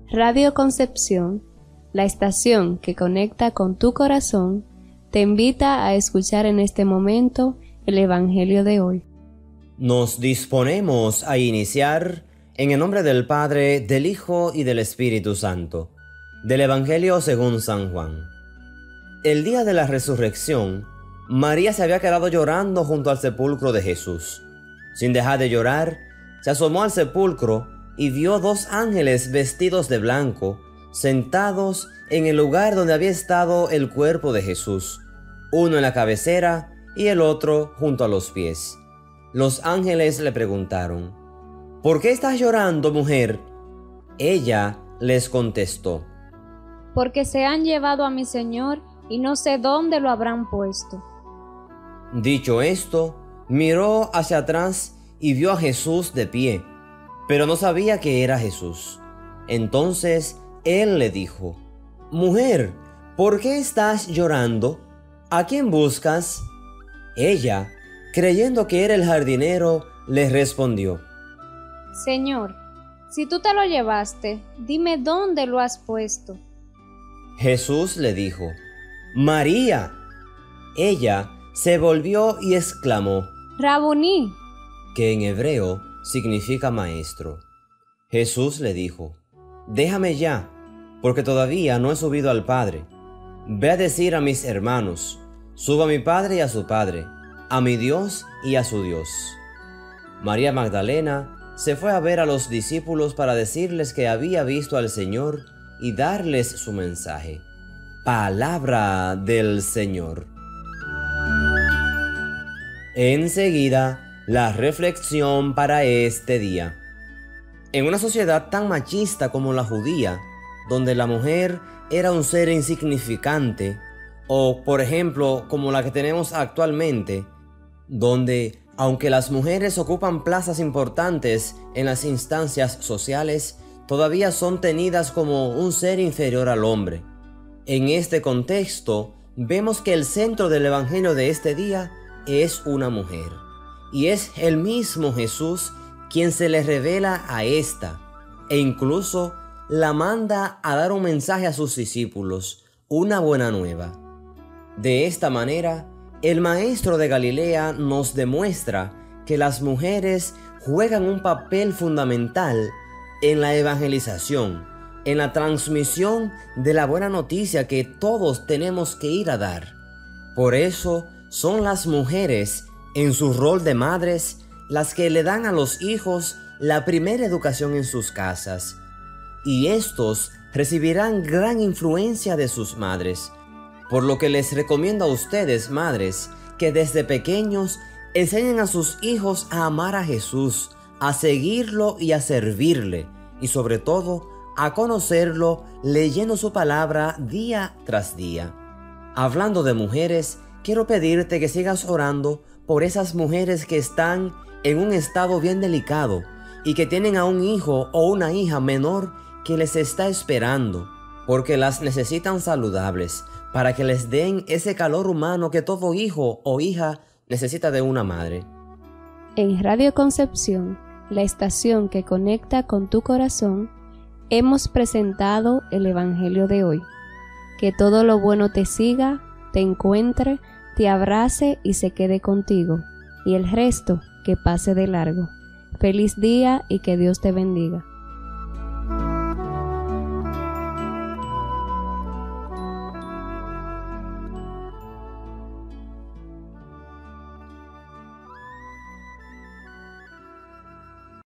Radio Concepción, la estación que conecta con tu corazón, te invita a escuchar en este momento el Evangelio de hoy. Nos disponemos a iniciar en el nombre del Padre, del Hijo y del Espíritu Santo, del Evangelio según San Juan. El día de la resurrección, María se había quedado llorando junto al sepulcro de Jesús. Sin dejar de llorar, se asomó al sepulcro y vio dos ángeles vestidos de blanco, sentados en el lugar donde había estado el cuerpo de Jesús, uno en la cabecera y el otro junto a los pies. Los ángeles le preguntaron: ¿Por qué estás llorando, mujer? Ella les contestó: Porque se han llevado a mi Señor y no sé dónde lo habrán puesto. Dicho esto, miró hacia atrás y vio a Jesús de pie, pero no sabía que era Jesús. Entonces él le dijo: Mujer, ¿por qué estás llorando? ¿A quién buscas? Ella, creyendo que era el jardinero, le respondió: Señor, si tú te lo llevaste, dime dónde lo has puesto. Jesús le dijo: María. Ella se volvió y exclamó: Rabuní, que en hebreo significa maestro. Jesús le dijo: Déjame ya, porque todavía no he subido al Padre. Ve a decir a mis hermanos: subo a mi Padre y a su Padre, a mi Dios y a su Dios. María Magdalena se fue a ver a los discípulos para decirles que había visto al Señor y darles su mensaje. Palabra del Señor. Enseguida, la reflexión para este día. En una sociedad tan machista como la judía, donde la mujer era un ser insignificante, o por ejemplo como la que tenemos actualmente, donde aunque las mujeres ocupan plazas importantes en las instancias sociales, todavía son tenidas como un ser inferior al hombre. En este contexto, vemos que el centro del Evangelio de este día es una mujer, y es el mismo Jesús quien se le revela a esta, e incluso la manda a dar un mensaje a sus discípulos, una buena nueva. De esta manera, el maestro de Galilea nos demuestra que las mujeres juegan un papel fundamental en la evangelización, en la transmisión de la buena noticia que todos tenemos que ir a dar. Por eso son las mujeres, en su rol de madres, las que le dan a los hijos la primera educación en sus casas, y estos recibirán gran influencia de sus madres, por lo que les recomiendo a ustedes, madres, que desde pequeños enseñen a sus hijos a amar a Jesús, a seguirlo y a servirle, y sobre todo a conocerlo leyendo su palabra día tras día. Hablando de mujeres, quiero pedirte que sigas orando por esas mujeres que están en un estado bien delicado y que tienen a un hijo o una hija menor que les está esperando, porque las necesitan saludables, para que les den ese calor humano que todo hijo o hija necesita de una madre. En Radio Concepción, la estación que conecta con tu corazón, hemos presentado el Evangelio de hoy. Que todo lo bueno te siga, te encuentre, te abrace y se quede contigo, y el resto que pase de largo. Feliz día y que Dios te bendiga.